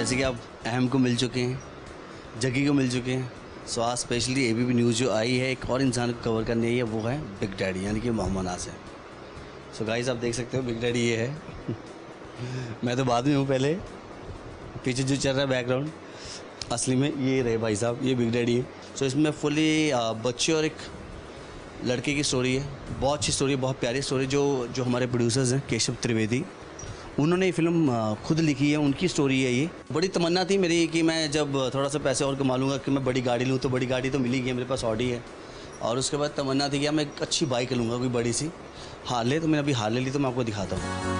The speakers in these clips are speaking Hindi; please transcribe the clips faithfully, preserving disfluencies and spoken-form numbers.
जैसे कि आप अहम को मिल चुके हैं, जगी को मिल चुके हैं, सो आज स्पेशली एबीपी न्यूज़ जो आई है एक और इंसान को कवर करने आई है, वो है बिग डैडी यानी कि मोहम्मद आसिफ। सो गाइस आप देख सकते हो बिग डैडी ये है मैं तो बाद में हूँ, पहले पीछे जो चल रहा है बैकग्राउंड असली में ये रहे भाई साहब, ये बिग डैडी है। सो इसमें फुली बच्चे और एक लड़के की स्टोरी है, बहुत अच्छी स्टोरी है, बहुत प्यारी स्टोरी। जो जो हमारे प्रोड्यूसर्स हैं केशव त्रिवेदी, उन्होंने ये फिल्म खुद लिखी है, उनकी स्टोरी है ये। बड़ी तमन्ना थी मेरी कि मैं जब थोड़ा सा पैसे और कमा लूँगा कि मैं बड़ी गाड़ी लूँ, तो बड़ी गाड़ी तो मिली गई, मेरे पास ऑडी है। और उसके बाद तमन्ना थी कि मैं एक अच्छी बाइक लूँगा, कोई बड़ी सी हार्ले। तो मैंने अभी हार्ले ली, तो मैं आपको दिखाता हूँ।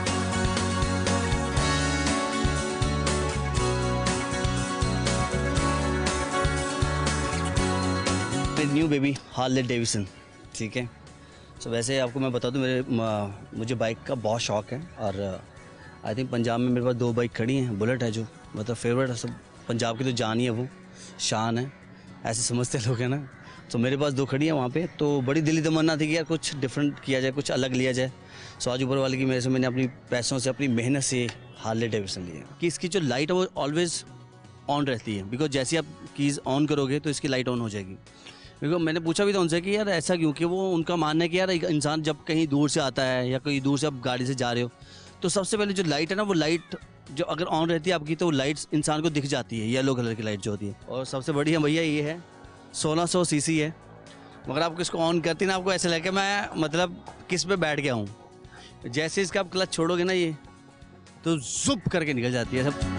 न्यू बेबी हार्ले डेविसन, ठीक है। सो वैसे आपको मैं बता दूं, मेरे मुझे बाइक का बहुत शौक़ है और आई थिंक पंजाब में मेरे पास दो बाइक खड़ी हैं। बुलेट है जो मतलब फेवरेट है, सब पंजाब की तो जान ही है, वो शान है, ऐसे समझते लोग हैं ना। तो मेरे पास दो खड़ी हैं वहाँ पे। तो बड़ी दिली तमन्ना थी कि यार कुछ डिफरेंट किया जाए, कुछ अलग लिया जाए। सो आज ऊपर वाले की मेरे से मैंने अपनी पैसों से, अपनी मेहनत से हार्ले डेविसन ली है कि इसकी जो लाइट है वो ऑलवेज़ ऑन रहती है। बिकॉज जैसे आप कीज़ ऑन करोगे तो इसकी लाइट ऑन हो जाएगी। क्योंकि मैंने पूछा भी था उनसे कि यार ऐसा क्यों, कि वो उनका मानना है कि यार एक इंसान जब कहीं दूर से आता है या कहीं दूर से आप गाड़ी से जा रहे हो, तो सबसे पहले जो लाइट है ना, वो लाइट जो अगर ऑन रहती है आपकी, तो वो लाइट इंसान को दिख जाती है, येलो कलर की लाइट जो होती है। और सबसे बड़ी है भैया ये है सोलह सौ सी सी है, मगर आपको इसको ऑन करती ना, आपको ऐसा लगे मैं मतलब किस पे बैठ गया हूँ। जैसे इसका आप क्लच छोड़ोगे ना ये, तो जुप करके निकल जाती है सब।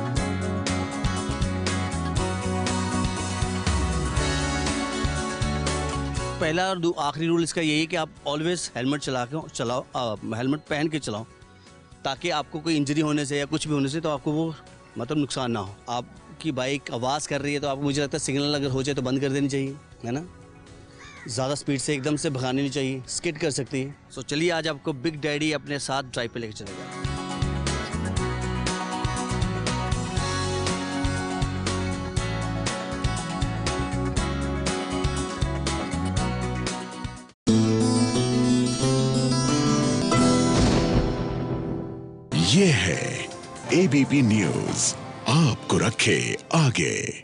पहला और आखिरी रूल इसका यही है कि आप ऑलवेज़ हेलमेट चला के चलाओ, हेलमेट पहन के चलाओ, ताकि आपको कोई इंजरी होने से या कुछ भी होने से तो आपको वो मतलब नुकसान ना हो। आपकी बाइक आवाज़ कर रही है तो आपको, मुझे लगता है सिग्नल अगर हो जाए तो बंद कर देनी चाहिए, है ना। ज़्यादा स्पीड से एकदम से भगानी नहीं चाहिए, स्किड कर सकती है। सो चलिए आज आपको बिग डैडी अपने साथ ड्राइव पे लेके चलेगा। ये है एबीपी न्यूज़, आपको रखे आगे।